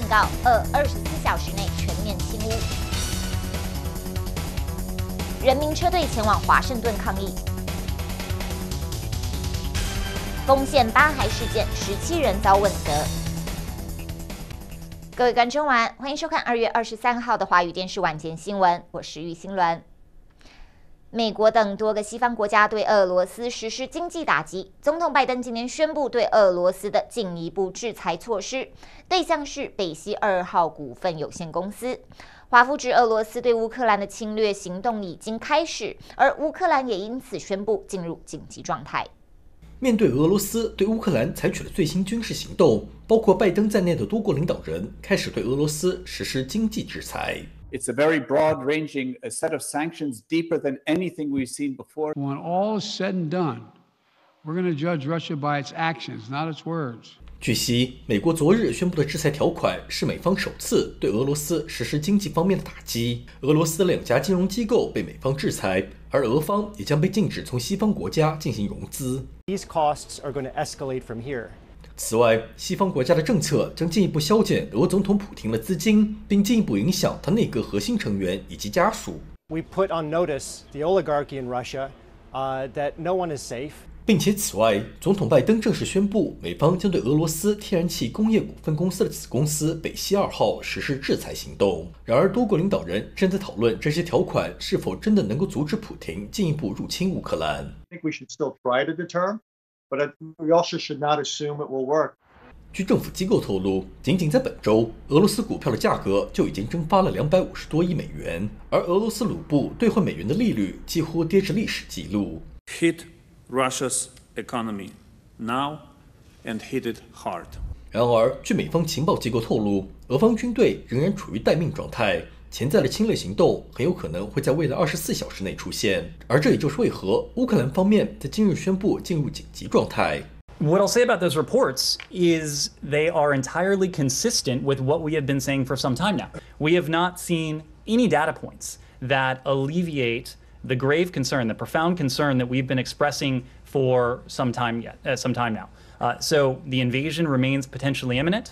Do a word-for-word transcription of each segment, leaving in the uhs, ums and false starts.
告，二二十四小时内全面清污。人民车队前往华盛顿抗议。丰县八孩事件，十七人遭问责。各位观众晚，欢迎收看二月二十三号的华语电视晚间新闻，我是玉新鸾。美国等多个西方国家对俄罗斯实施经济打击，总统拜登今天宣布对俄罗斯的进一步制裁措施，对象是北溪二号股份有限公司。华府指俄罗斯对乌克兰的侵略行动已经开始，而乌克兰也因此宣布进入紧急状态。 面对俄罗斯对乌克兰采取的最新军事行动，包括拜登在内的多国领导人开始对俄罗斯实施经济制裁。 It's a very broad-ranging a set of sanctions, deeper than anything we've seen before. When all is said and done, we're going to judge Russia by its actions, not its words. 据悉，美国昨日宣布的制裁条款是美方首次对俄罗斯实施经济方面的打击。俄罗斯的两家金融机构被美方制裁，而俄方也将被禁止从西方国家进行融资。 These costs are going to escalate from here. 此外，西方国家的政策将进一步削减俄总统普廷的资金，并进一步影响他内阁核心成员以及家属。 We put on notice the oligarchy in Russia uh, that no one is safe. 并且，此外，总统拜登正式宣布，美方将对俄罗斯天然气工业股份公司的子公司北溪二号实施制裁行动。然而，多国领导人正在讨论这些条款是否真的能够阻止普廷进一步入侵乌克兰。 I think we should still try to deter, but we also should not assume it will work. 据政府机构透露，仅仅在本周，俄罗斯股票的价格就已经蒸发了两百五十多亿美元，而俄罗斯卢布兑换美元的利率几乎跌至历史纪录。 Hit Russia's economy now and hit it hard. 然而，据美方情报机构透露，俄方军队仍然处于待命状态，潜在的侵略行动很有可能会在未来二十四小时内出现。而这也就是为何乌克兰方面在今日宣布进入紧急状态。 What I'll say about those reports is they are entirely consistent with what we have been saying for some time now. We have not seen any data points that alleviate the grave concern, the profound concern that we've been expressing for some time yet, uh, some time now. Uh, so the invasion remains potentially imminent.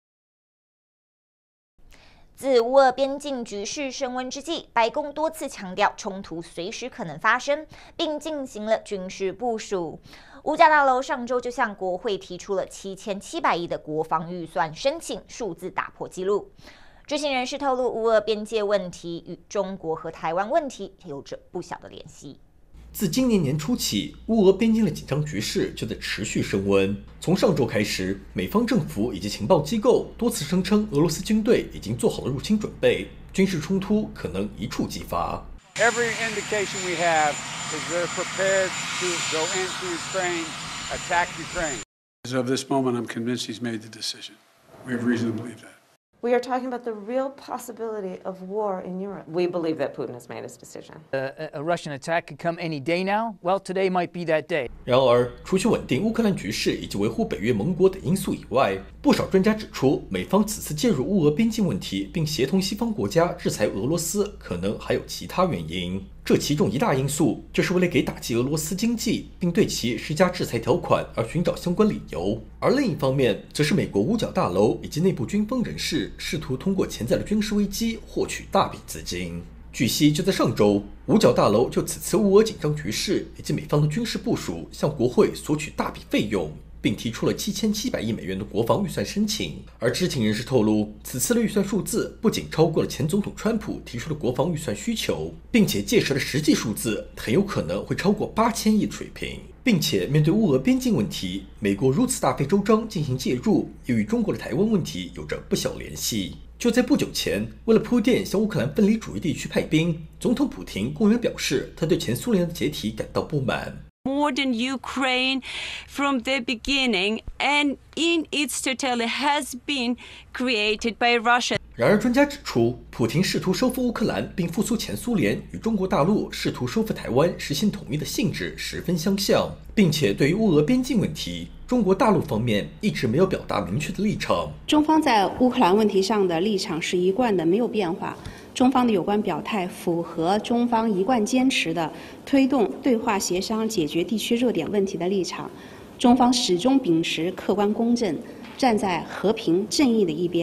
自乌俄边境局势升温之际，白宫多次强调冲突随时可能发生，并进行了军事部署。五角大楼上周就向国会提出了七千七百亿的国防预算申请，数字打破纪录。知情人士透露，乌俄边界问题与中国和台湾问题有着不小的联系。 自今年年初起，乌俄边境的紧张局势就在持续升温。从上周开始，美方政府以及情报机构多次声称，俄罗斯军队已经做好了入侵准备，军事冲突可能一触即发。 Every indication we have is they're prepared to go into Ukraine, attack Ukraine. As of this moment, I'm convinced he's made the decision. We have reason to believe that. We are talking about the real possibility of war in Europe. We believe that Putin has made his decision. Uh, a Russian attack could come any day now. Well, today might be that day. 然而，除去稳定乌克兰局势以及维护北约盟国等因素以外，不少专家指出，美方此次介入乌俄边境问题，并协同西方国家制裁俄罗斯，可能还有其他原因。这其中一大因素就是为了给打击俄罗斯经济并对其施加制裁条款而寻找相关理由，而另一方面则是美国五角大楼以及内部军方人士试图通过潜在的军事危机获取大笔资金。据悉，就在上周，五角大楼就此次乌俄紧张局势以及美方的军事部署向国会索取大笔费用，并提出了七千七百亿美元的国防预算申请。而知情人士透露，此次的预算数字不仅超过了前总统川普提出的国防预算需求，并且届时的实际数字很有可能会超过八千亿的水平。并且面对乌俄边境问题，美国如此大费周章进行介入，也与中国的台湾问题有着不小联系。就在不久前，为了铺垫向乌克兰分离主义地区派兵，总统普廷公然表示，他对前苏联的解体感到不满。 Modern Ukraine from the beginning and in its totality has been created by Russia. 然而，专家指出，普廷试图收复乌克兰并复苏前苏联，与中国大陆试图收复台湾、实现统一的性质十分相像，并且对于乌俄边境问题，中国大陆方面一直没有表达明确的立场。 中方在乌克兰问题上的立场是一贯的，没有变化。中方的有关表态符合中方一贯坚持的推动对话协商解决地区热点问题的立场。中方始终秉持客观公正，站在和平正义的一边。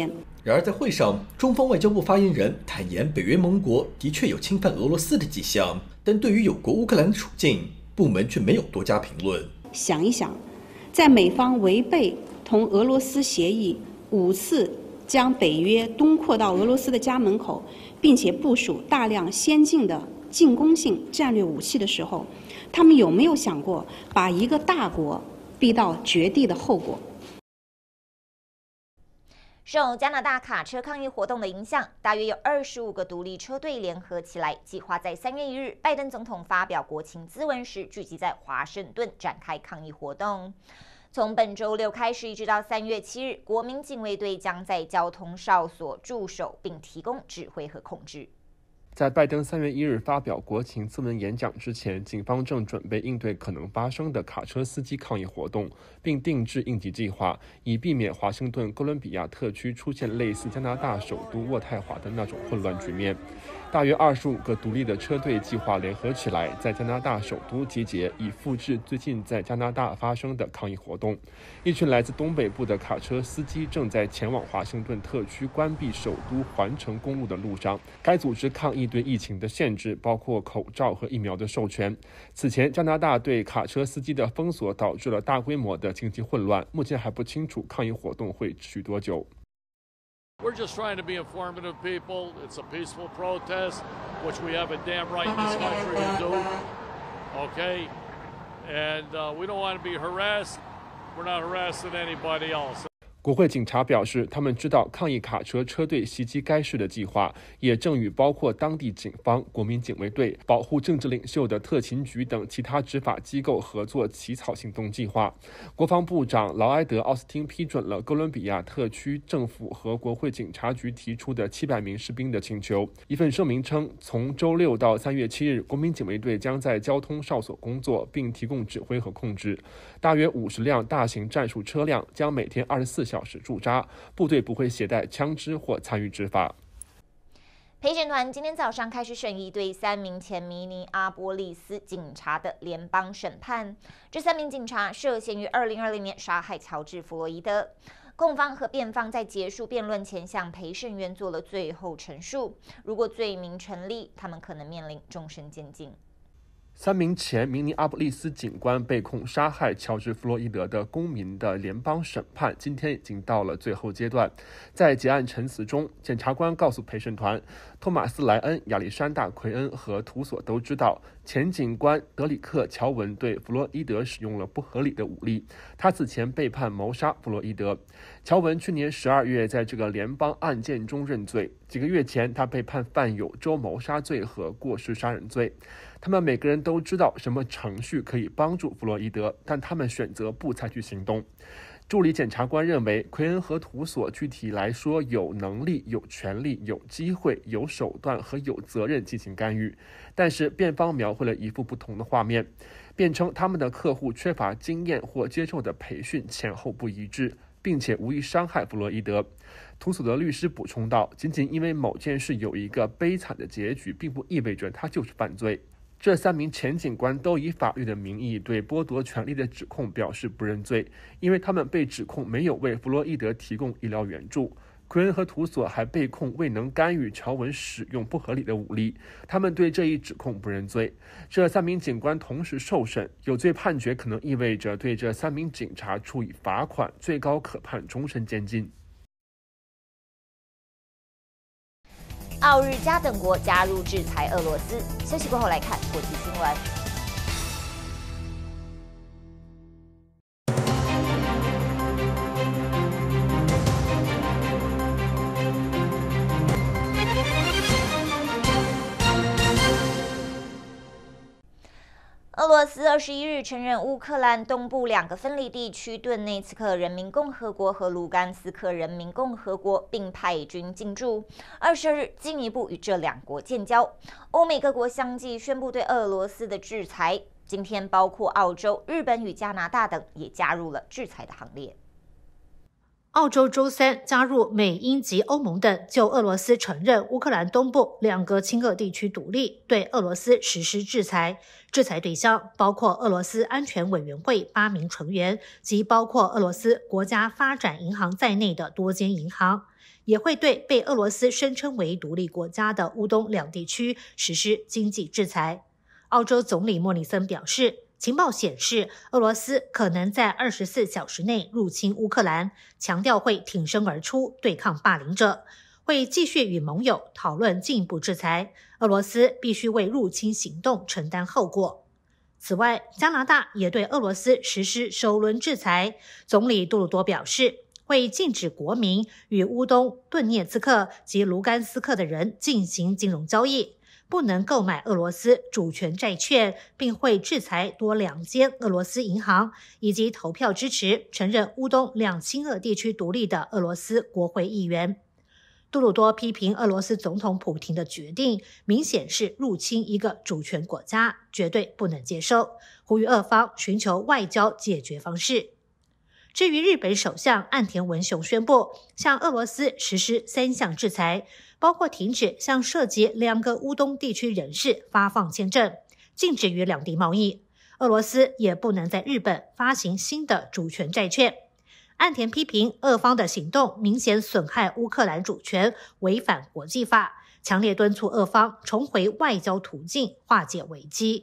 然而在会上，中方外交部发言人坦言，北约盟国的确有侵犯俄罗斯的迹象，但对于有国乌克兰的处境，部门却没有多加评论。 想一想，在美方违背同俄罗斯协议五次将北约东扩到俄罗斯的家门口，并且部署大量先进的进攻性战略武器的时候，他们有没有想过把一个大国逼到绝地的后果？ 受加拿大卡车抗议活动的影响，大约有二十五个独立车队联合起来，计划在三月一日拜登总统发表国情咨文时，聚集在华盛顿展开抗议活动。从本周六开始，一直到三月七日，国民警卫队将在交通哨所驻守，并提供指挥和控制。 在拜登三月一日发表国情咨文演讲之前，警方正准备应对可能发生的卡车司机抗议活动，并定制应急计划，以避免华盛顿哥伦比亚特区出现类似加拿大首都渥太华的那种混乱局面。大约二十五个独立的车队计划联合起来，在加拿大首都集结，以复制最近在加拿大发生的抗议活动。一群来自东北部的卡车司机正在前往华盛顿特区关闭首都环城公路的路上。该组织抗议对疫情的限制，包括口罩和疫苗的授权。此前，加拿大对卡车司机的封锁导致了大规模的经济混乱，目前还不清楚抗议活动会持续多久。 We're just trying to be informative people. It's a peaceful protest, which we have a damn right in this country to do. Okay? And uh, we don't want to be harassed. We're not harassing anybody else. 国会警察表示，他们知道抗议卡车车队袭击该市的计划，也正与包括当地警方、国民警卫队、保护政治领袖的特勤局等其他执法机构合作起草行动计划。国防部长劳埃德·奥斯汀批准了哥伦比亚特区政府和国会警察局提出的七百名士兵的请求。一份声明称，从周六到三月七日，国民警卫队将在交通哨所工作，并提供指挥和控制。大约五十辆大型战术车辆将每天二十四小时驻扎，部队不会携带枪支或参与执法。 陪审团今天早上开始审议对三名前明尼阿波利斯警察的联邦审判。这三名警察涉嫌于二零二零年杀害乔治·弗洛伊德。控方和辩方在结束辩论前向陪审员做了最后陈述，如果罪名成立，他们可能面临终身监禁。 三名前明尼阿波利斯警官被控杀害乔治·弗洛伊德的公民的联邦审判今天已经到了最后阶段。在结案陈词中，检察官告诉陪审团，托马斯·莱恩、亚历山大·奎恩和图索都知道，前警官德里克·乔文对弗洛伊德使用了不合理的武力，他此前被判谋杀弗洛伊德。乔文去年十二月在这个联邦案件中认罪，几个月前他被判犯有州谋杀罪和过失杀人罪。他们每个人都知道什么程序可以帮助弗洛伊德，但他们选择不采取行动。助理检察官认为，奎恩和图索具体来说有能力、有权利、有机会、有手段和有责任进行干预，但是辩方描绘了一幅不同的画面，辩称他们的客户缺乏经验或接受的培训前后不一致，并且无意伤害弗洛伊德。图索的律师补充道，仅仅因为某件事有一个悲惨的结局，并不意味着他就是犯罪。这三名前警官都以法律的名义对剥夺权利的指控表示不认罪，因为他们被指控没有为弗洛伊德提供医疗援助。奎恩和图索还被控未能干预乔文使用不合理的武力，他们对这一指控不认罪。这三名警官同时受审，有罪判决可能意味着对这三名警察处以罚款，最高可判终身监禁。 澳日加等国加入制裁俄罗斯。休息过后来看国际新闻。俄罗斯二十一日承认乌克兰东部两个分离地区顿内茨克人民共和国和卢甘斯克人民共和国，并派军进驻。二十二日进一步与这两国建交。欧美各国相继宣布对俄罗斯的制裁，今天包括澳洲、日本与加拿大等也加入了制裁的行列。 澳洲周三加入美、英及欧盟等就俄罗斯承认乌克兰东部两个亲俄地区独立，对俄罗斯实施制裁。制裁对象包括俄罗斯安全委员会八名成员及包括俄罗斯国家发展银行在内的多间银行。 也会对被俄罗斯声称为独立国家的乌东两地区实施经济制裁。澳洲总理莫里森表示，情报显示俄罗斯可能在二十四小时内入侵乌克兰，强调会挺身而出对抗霸凌者，会继续与盟友讨论进一步制裁。俄罗斯必须为入侵行动承担后果。此外，加拿大也对俄罗斯实施首轮制裁。总理杜鲁多表示，会禁止国民与乌东顿涅茨克及卢甘斯克的人进行金融交易，不能购买俄罗斯主权债券，并会制裁多两间俄罗斯银行，以及投票支持承认乌东两亲俄地区独立的俄罗斯国会议员。杜鲁多批评俄罗斯总统普廷的决定明显是入侵一个主权国家，绝对不能接受，呼吁俄方寻求外交解决方式。至于日本首相岸田文雄宣布向俄罗斯实施三项制裁，包括停止向涉及两个乌东地区人士发放签证，禁止与两地贸易，俄罗斯也不能在日本发行新的主权债券。岸田批评俄方的行动明显损害乌克兰主权，违反国际法，强烈敦促俄方重回外交途径化解危机。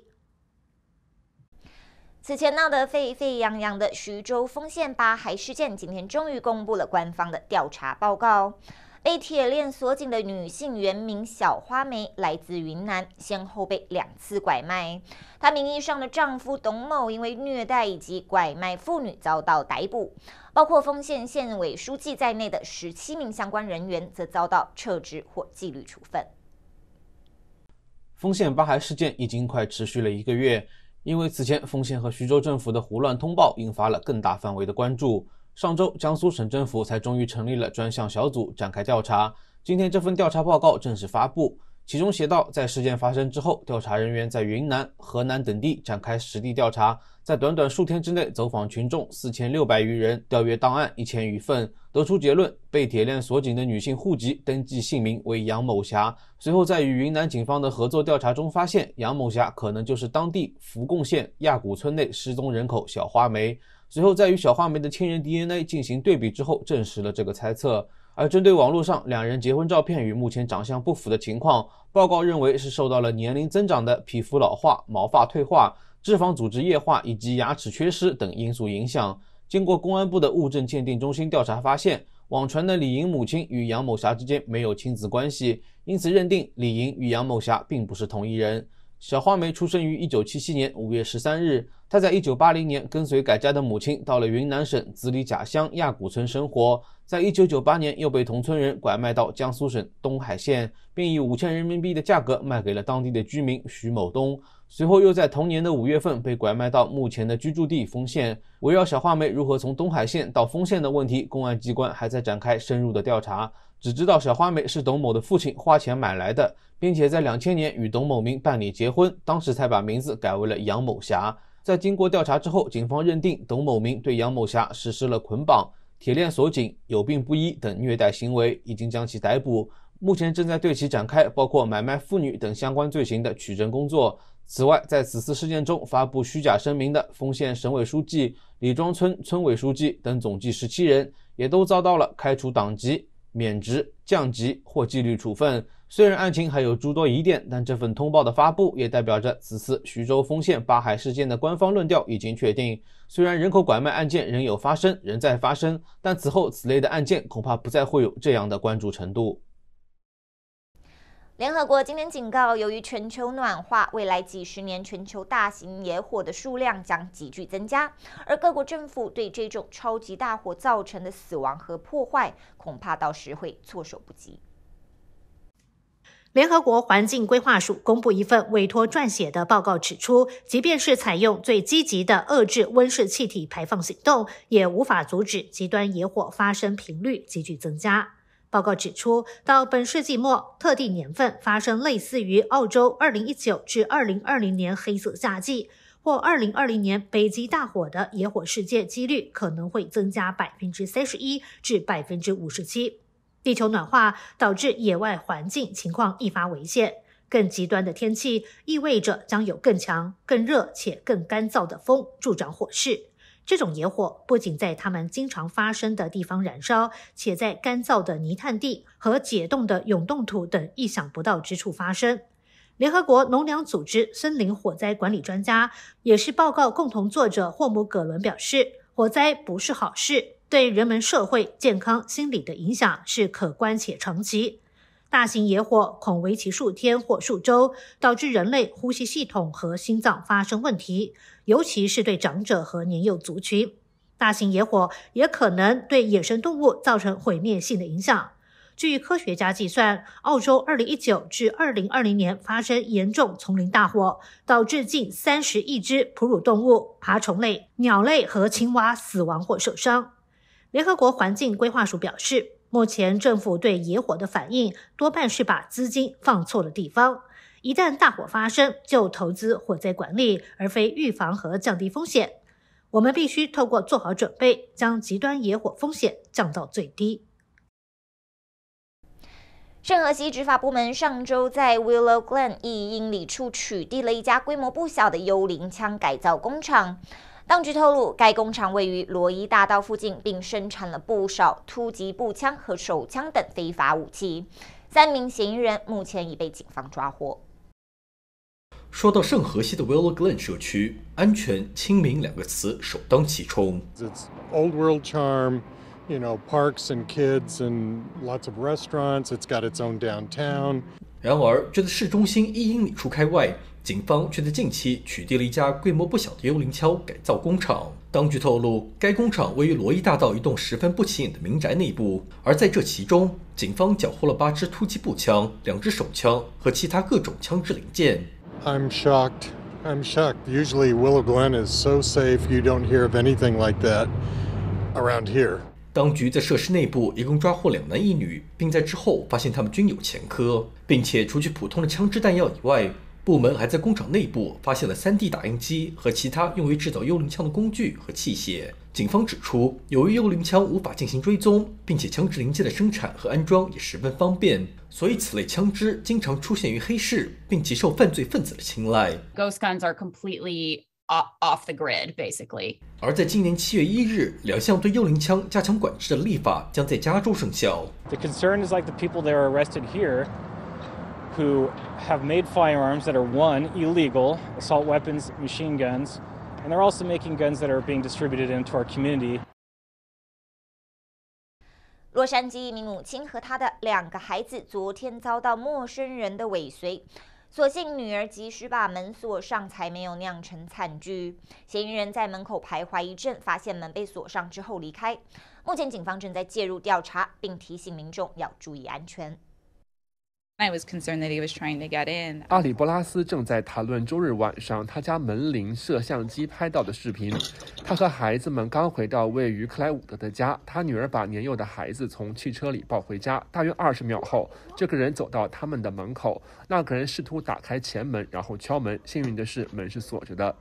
此前闹得沸沸扬扬的徐州丰县八孩事件，今天终于公布了官方的调查报告。被铁链锁紧的女性原名小花梅，来自云南，先后被两次拐卖。她名义上的丈夫董某因为虐待以及拐卖妇女遭到逮捕，包括丰县县委书记在内的十七名相关人员则遭到撤职或纪律处分。 丰县八孩事件已经快持续了一个月，因为此前丰县和徐州政府的胡乱通报，引发了更大范围的关注。上周，江苏省政府才终于成立了专项小组展开调查。今天这份调查报告正式发布，其中写道，在事件发生之后，调查人员在云南、河南等地展开实地调查，在短短数天之内走访群众四千六百余人，调阅档案一千余份，得出结论，被铁链锁紧的女性户籍登记姓名为杨某霞。随后在与云南警方的合作调查中发现，杨某霞可能就是当地福贡县亚古村内失踪人口小花梅。随后在与小花梅的亲人 D N A 进行对比之后，证实了这个猜测。而针对网络上两人结婚照片与目前长相不符的情况，报告认为是受到了年龄增长的皮肤老化、毛发退化、脂肪组织液化以及牙齿缺失等因素影响。经过公安部的物证鉴定中心调查发现，网传的李莹母亲与杨某霞之间没有亲子关系，因此认定李莹与杨某霞并不是同一人。小花梅出生于一九七七年五月十三日，她在一九八零年跟随改嫁的母亲到了云南省子里甲乡亚古村生活，在一九九八年又被同村人拐卖到江苏省东海县，并以五千人民币的价格卖给了当地的居民徐某东。随后又在同年的五月份被拐卖到目前的居住地丰县。围绕小花梅如何从东海县到丰县的问题，公安机关还在展开深入的调查，只知道小花梅是董某的父亲花钱买来的，并且在两千年与董某明办理结婚，当时才把名字改为了杨某霞。在经过调查之后，警方认定董某明对杨某霞实施了捆绑、铁链锁紧、有病不医等虐待行为，已经将其逮捕，目前正在对其展开包括买卖妇女等相关罪行的取证工作。此外，在此次事件中发布虚假声明的丰县省委书记、李庄村村委书记等总计十七人，也都遭到了开除党籍、免职、降级或纪律处分。虽然案情还有诸多疑点，但这份通报的发布也代表着此次徐州丰县八孩事件的官方论调已经确定。虽然人口拐卖案件仍有发生，仍在发生，但此后此类的案件恐怕不再会有这样的关注程度。 联合国今天警告，由于全球暖化，未来几十年全球大型野火的数量将急剧增加，而各国政府对这种超级大火造成的死亡和破坏，恐怕到时会措手不及。 联合国环境规划署公布一份委托撰写的报告指出，即便是采用最积极的遏制温室气体排放行动，也无法阻止极端野火发生频率急剧增加。报告指出，到本世纪末，特定年份发生类似于澳洲二零一九至二零二零年黑色夏季或二零二零年北极大火的野火事件几率可能会增加 百分之三十一 至 百分之五十七。地球暖化导致野外环境情况愈发危险，更极端的天气意味着将有更强、更热且更干燥的风助长火势。 这种野火不仅在它们经常发生的地方燃烧，且在干燥的泥炭地和解冻的永冻土等意想不到之处发生。联合国农粮组织森林火灾管理专家，也是报告共同作者霍姆葛伦表示，火灾不是好事，对人们社会、健康、心理的影响是可观且长期。大型野火恐为期数天或数周，导致人类呼吸系统和心脏发生问题，尤其是对长者和年幼族群。大型野火也可能对野生动物造成毁灭性的影响。据科学家计算，澳洲二零一九至二零二零年发生严重丛林大火，导致近三十亿只哺乳动物、爬虫类、鸟类和青蛙死亡或受伤。联合国环境规划署表示，目前政府对野火的反应多半是把资金放错了地方，一旦大火发生，就投资火灾管理，而非预防和降低风险。我们必须透过做好准备，将极端野火风险降到最低。 圣荷西执法部门上周在 Willow Glen 一英里处取缔了一家规模不小的幽灵枪改造工厂。当局透露，该工厂位于罗伊大道附近，并生产了不少突击步枪和手枪等非法武器。三名嫌疑人目前已被警方抓获。 说到圣荷西的 Willow Glen 社区，安全、亲民两个词首当其冲。 It's old world charm, you know, parks and kids and lots of restaurants. It's got its own downtown. 然而，就在市中心一英里处开外，警方却在近期取缔了一家规模不小的幽灵枪改造工厂。当局透露，该工厂位于罗伊大道一栋十分不起眼的民宅内部，而在这其中，警方缴获了八支突击步枪、两支手枪和其他各种枪支零件。 I'm shocked. I'm shocked. Usually Willow Glen is so safe, you don't hear of anything like that around here. 当局在设施内部一共抓获两男一女，并在之后发现他们均有前科，并且除去普通的枪支弹药以外，部门还在工厂内部发现了 三 D 打印机和其他用于制造幽灵枪的工具和器械。警方指出，由于幽灵枪无法进行追踪，并且枪支零件的生产和安装也十分方便，所以此类枪支经常出现于黑市，并极受犯罪分子的青睐。 Ghost guns are completely off the grid, basically. 而在今年七月一日，两项对幽灵枪加强管制的立法将在加州生效。 The concern is like the people that are arrested here who have made firearms that are, one, illegal, assault weapons, machine guns, and they're also making guns that are being distributed into our community. 洛杉矶一名母亲和她的两个孩子昨天遭到陌生人的尾随，所幸女儿及时把门锁上，才没有酿成惨剧。嫌疑人在门口徘徊一阵，发现门被锁上之后离开。目前警方正在介入调查，并提醒民众要注意安全。 I was concerned that he was trying to get in. 阿里波拉斯正在谈论周日晚上他家门铃摄像机拍到的视频。他和孩子们刚回到位于克莱伍德的家，他女儿把年幼的孩子从汽车里抱回家。大约二十秒后，这个人走到他们的门口，那个人试图打开前门，然后敲门。幸运的是，门是锁着的。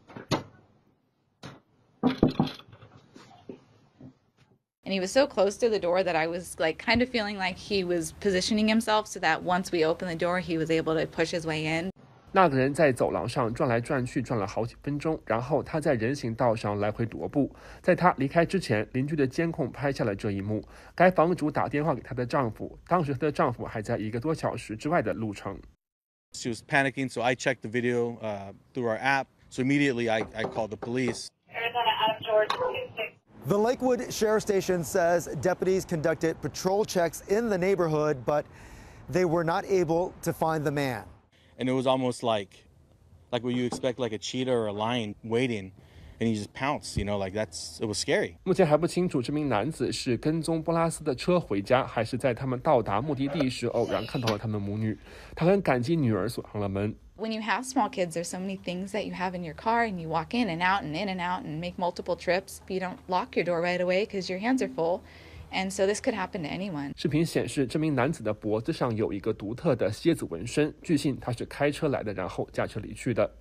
And he was so close to the door that I was like kind of feeling like he was positioning himself so that once we opened the door, he was able to push his way in. 那个人在走廊上转来转去，转了好几分钟，然后他在人行道上来回踱步。在他离开之前，邻居的监控拍下了这一幕。该房主打电话给她的丈夫，当时她的丈夫还在一个多小时之外的路程。 She was panicking, so I checked the video uh, through our app. So immediately I, I called the police. Arizona Adam George two six. The Lakewood Sheriff Station says deputies conducted patrol checks in the neighborhood, but they were not able to find the man. And it was almost like, like what you expect, like a cheetah or a lion waiting, and he just pounced. You know, like that's it was scary. 目前还不清楚这名男子是跟踪波拉斯的车回家，还是在他们到达目的地时偶然看到了他们母女。他很感激女儿锁上了门。 When you have small kids, there's so many things that you have in your car, and you walk in and out and in and out and make multiple trips. But you don't lock your door right away because your hands are full. And so this could happen to anyone. 视频显示，这名男子的脖子上有一个独特的蝎子纹身，据信他是开车来的，然后驾车离去的。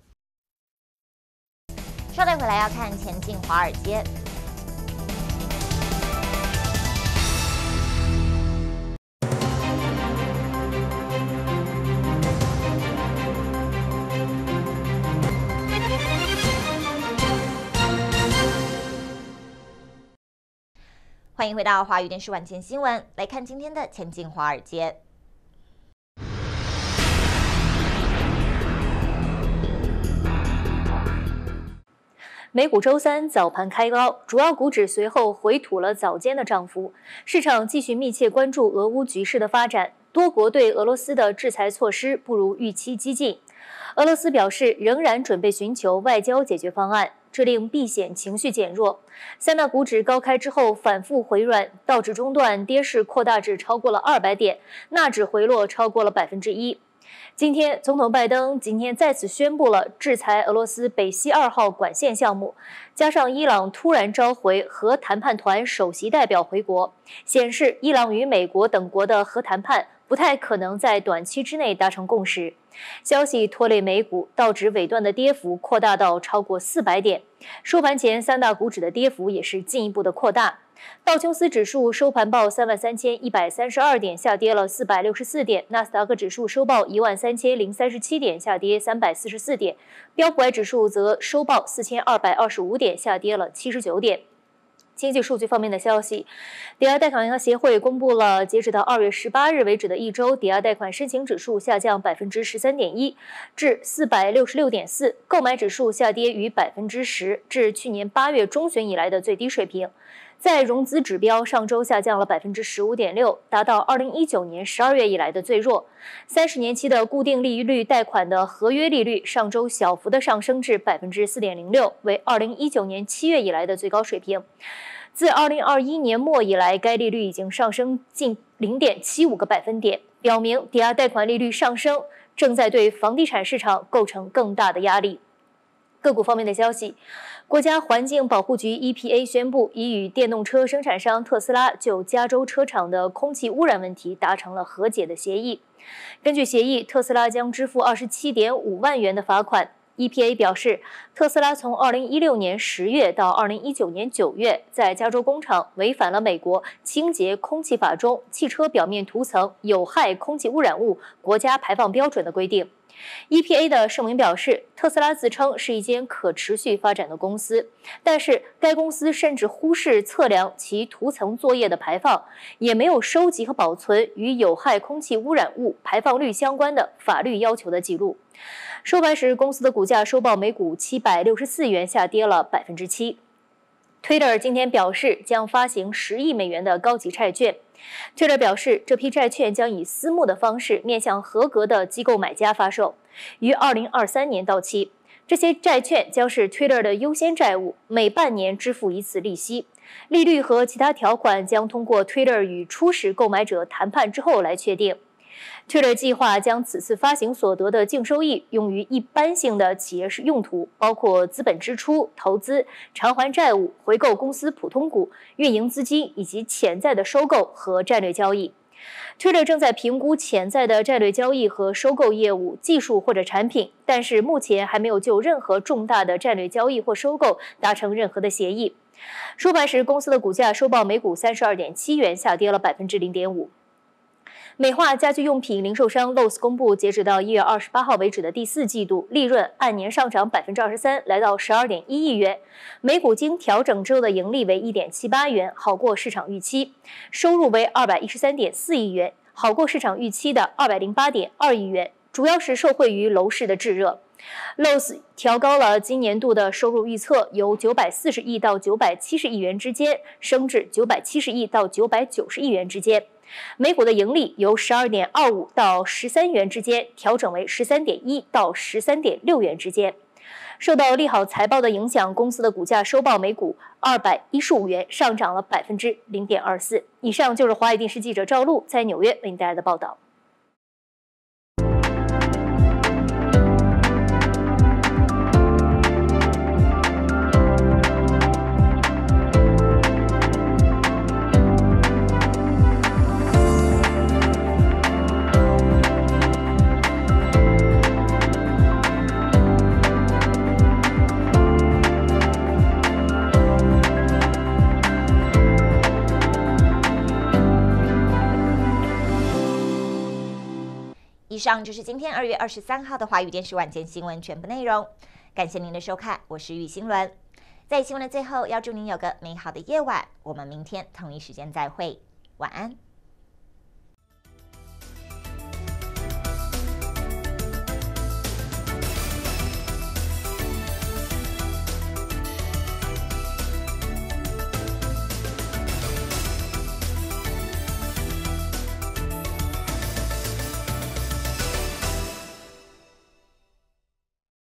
稍待回来要看前进华尔街。 欢迎回到华语电视晚间新闻，来看今天的前进华尔街。 美股周三早盘开高，主要股指随后回吐了早间的涨幅。市场继续密切关注俄乌局势的发展，多国对俄罗斯的制裁措施不如预期激进。俄罗斯表示仍然准备寻求外交解决方案，这令避险情绪减弱。三大股指高开之后反复回软，道指中段跌势扩大至超过了二百点，纳指回落超过了百分之一。今天，总统拜登今天再次宣布了制裁俄罗斯北溪二号管线项目，加上伊朗突然召回核谈判团首席代表回国，显示伊朗与美国等国的核谈判不太可能在短期之内达成共识。消息拖累美股，道指尾段的跌幅扩大到超过四百点，收盘前三大股指的跌幅也是进一步的扩大。道琼斯指数收盘报三万三千一百三十二点，下跌了四百六十四点；纳斯达克指数收报一万三千零三十七点，下跌三百四十四点；标普指数则收报四千二百二十五点，下跌了七十九点。经济数据方面的消息，抵押贷款银行协会公布了截止到二月十八日为止的一周抵押贷款申请指数下降百分之十三点一，至四百六十六点四，购买指数下跌逾百分之十，至去年八月中旬以来的最低水平。在融资指标上周下降了百分之十五点六，达到二零一九年十二月以来的最弱。三十年期的固定利率贷款的合约利率上周小幅的上升至百分之四点零六，为二零一九年七月以来的最高水平。自二零二一年末以来，该利率已经上升近零点七五个百分点，表明抵押贷款利率上升正在对房地产市场构成更大的压力。个股方面的消息，国家环境保护局 E P A 宣布，已与电动车生产商特斯拉就加州车厂的空气污染问题达成了和解的协议。根据协议，特斯拉将支付 二十七点五万元的罚款。E P A 表示，特斯拉从二零一六年十月到二零一九年九月，在加州工厂违反了美国清洁空气法中汽车表面涂层有害空气污染物国家排放标准的规定。E P A 的声明表示，特斯拉自称是一间可持续发展的公司，但是该公司甚至忽视测量其涂层作业的排放，也没有收集和保存与有害空气污染物排放率相关的法律要求的记录。收盘时，公司的股价收报每股七百六十四元，下跌了百分之七。Twitter 今天表示将发行十亿美元的高级债券。Twitter 表示，这批债券将以私募的方式面向合格的机构买家发售，于二零二三年到期。这些债券将是 Twitter 的优先债务，每半年支付一次利息。利率和其他条款将通过 Twitter 与初始购买者谈判之后来确定。Twitter 计划将此次发行所得的净收益用于一般性的企业用途，包括资本支出、投资、偿还债务、回购公司普通股、运营资金以及潜在的收购和战略交易。Twitter 正在评估潜在的战略交易和收购业务、技术或者产品，但是目前还没有就任何重大的战略交易或收购达成任何的协议。收盘时，公司的股价收报每股三十二点七元，下跌了百分之零点五。美化家居用品零售商 Lowe's 公布，截止到一月二十八号为止的第四季度利润按年上涨百分之二十三，来到十二点一亿元。每股经调整之后的盈利为一点七八元，好过市场预期。收入为二百一十三点四亿元，好过市场预期的二百零八点二亿元，主要是受惠于楼市的炙热。Lowe's 调高了今年度的收入预测，由九百四十亿到九百七十亿元之间升至九百七十亿到九百九十亿元之间。每股的盈利由十二点二五到十三元之间调整为十三点一到十三点六元之间。受到利好财报的影响，公司的股价收报每股二百一十五元，上涨了百分之零点二四。以上就是华语电视记者赵露在纽约为您带来的报道。 以上就是今天二月二十三号的华语电视晚间新闻全部内容，感谢您的收看，我是玉新伦。 在新闻的最后，要祝您有个美好的夜晚。我们明天同一时间再会，晚安。